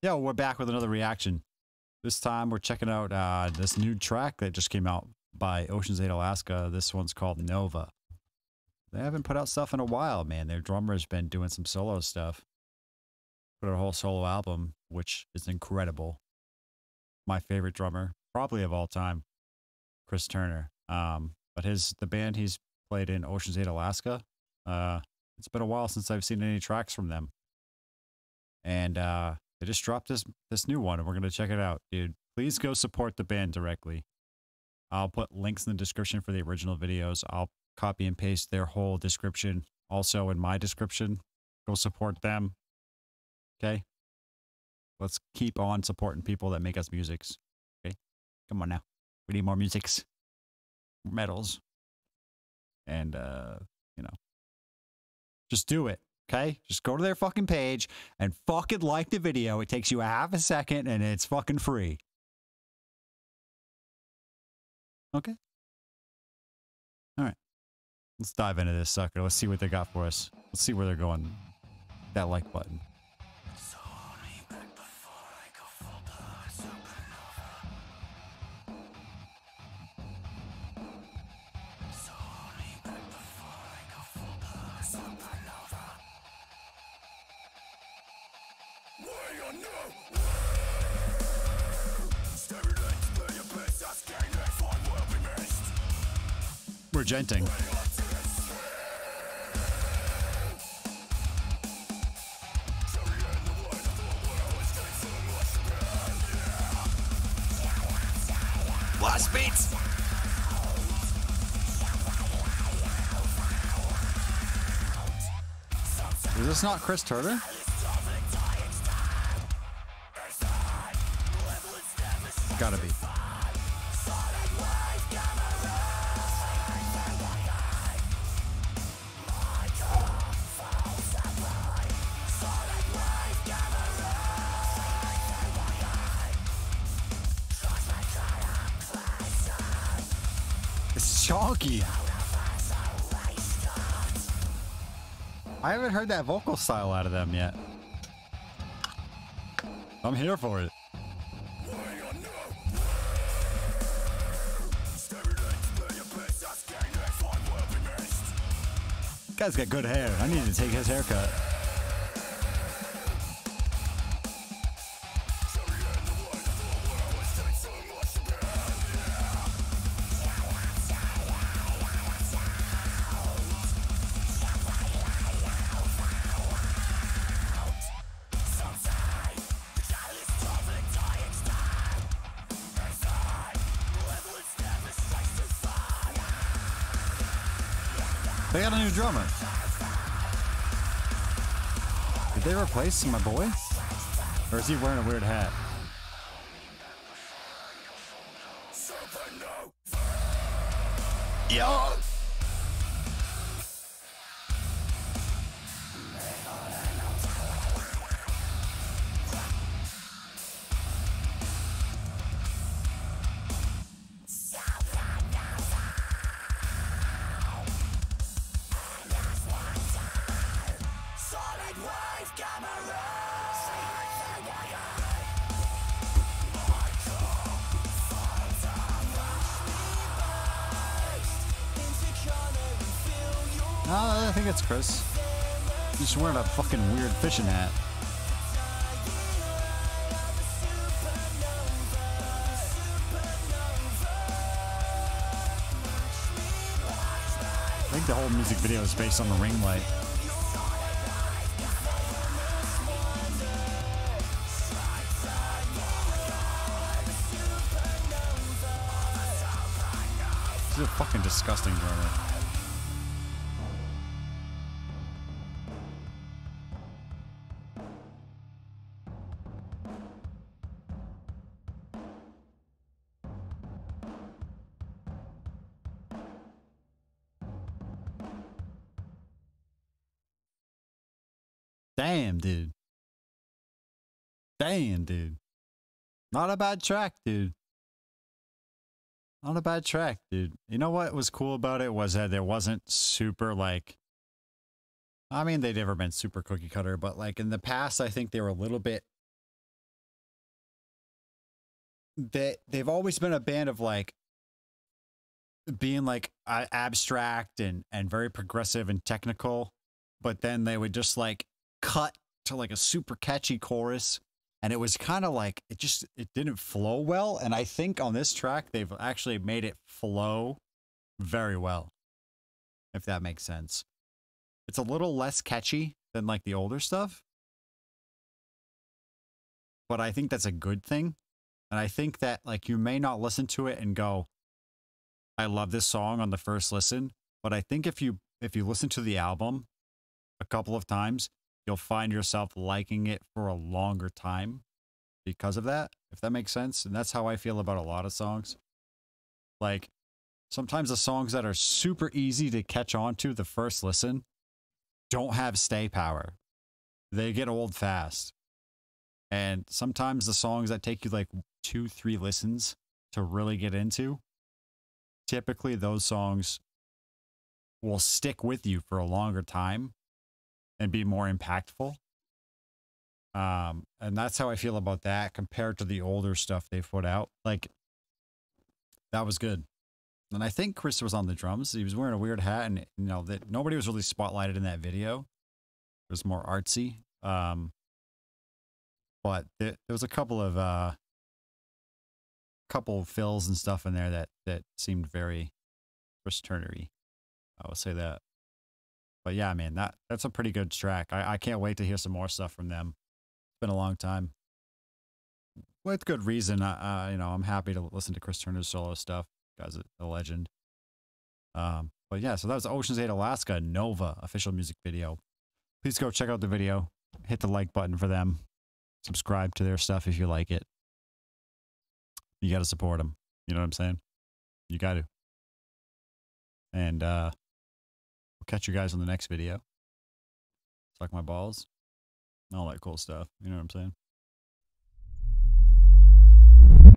Yo, we're back with another reaction. This time we're checking out this new track that just came out by Ocean's 8 Alaska. This one's called Nova. They haven't put out stuff in a while, man. Their drummer's been doing some solo stuff. Put out a whole solo album, which is incredible. My favorite drummer, probably of all time, Chris Turner. But the band he's played in, Ocean's 8 Alaska, it's been a while since I've seen any tracks from them. And they just dropped this new one, and we're going to check it out. Dude, please go support the band directly. I'll put links in the description for the original videos. I'll copy and paste their whole description also in my description. Go support them. Okay? Let's keep on supporting people that make us musics. Okay? Come on now. We need more musics. More medals. And, you know. Just do it. Okay? Just go to their fucking page and fucking like the video. It takes you a half a second and it's fucking free. Okay? Alright. Let's dive into this sucker. Let's see what they got for us. Let's see where they're going. That like button. We're genting. Blast beats. Is this not Chris Turner? Gotta be. It's chonky. I haven't heard that vocal style out of them yet. I'm here for it. Guy's got good hair. I need to take his haircut. They got a new drummer. Did they replace my boy? Or is he wearing a weird hat? Yo! I think it's Chris. He's just wearing a fucking weird fishing hat. I think the whole music video is based on the ring light. This is a fucking disgusting drummer. Damn, dude. Damn, dude. Not a bad track, dude. Not a bad track, dude. You know what was cool about it was that there wasn't super, like... I mean, they'd never been super cookie cutter, but, like, in the past, I think they were a little bit they've always been a band of like being like abstract and very progressive and technical, but then they would just like cut to like a super catchy chorus, and it was kind of like it didn't flow well. And I think on this track they've actually made it flow very well, if that makes sense. It's a little less catchy than like the older stuff, but I think that's a good thing. And I think that like you may not listen to it and go, I love this song on the first listen, but I think if you listen to the album a couple of times, you'll find yourself liking it for a longer time because of that, if that makes sense. And that's how I feel about a lot of songs. Like sometimes the songs that are super easy to catch on to the first listen don't have stay power. They get old fast. And sometimes the songs that take you like 2-3 listens to really get into, typically those songs will stick with you for a longer time and be more impactful. And that's how I feel about that compared to the older stuff they put out. Like, that was good. And I think Chris was on the drums. He was wearing a weird hat, and you know that nobody was really spotlighted in that video. It was more artsy. But there was a couple of fills and stuff in there that seemed very Chris Turner-y. I would say that. But yeah, man, that's a pretty good track. I can't wait to hear some more stuff from them. It's been a long time. With good reason. You know, I'm happy to listen to Chris Turner's solo stuff. Guy's a legend. But yeah, so that was Ocean's 8 Alaska Nova official music video. Please go check out the video. Hit the like button for them. Subscribe to their stuff if you like it. You got to support them. You know what I'm saying? You got to. And we'll catch you guys on the next video. Suck my balls. All that cool stuff. You know what I'm saying?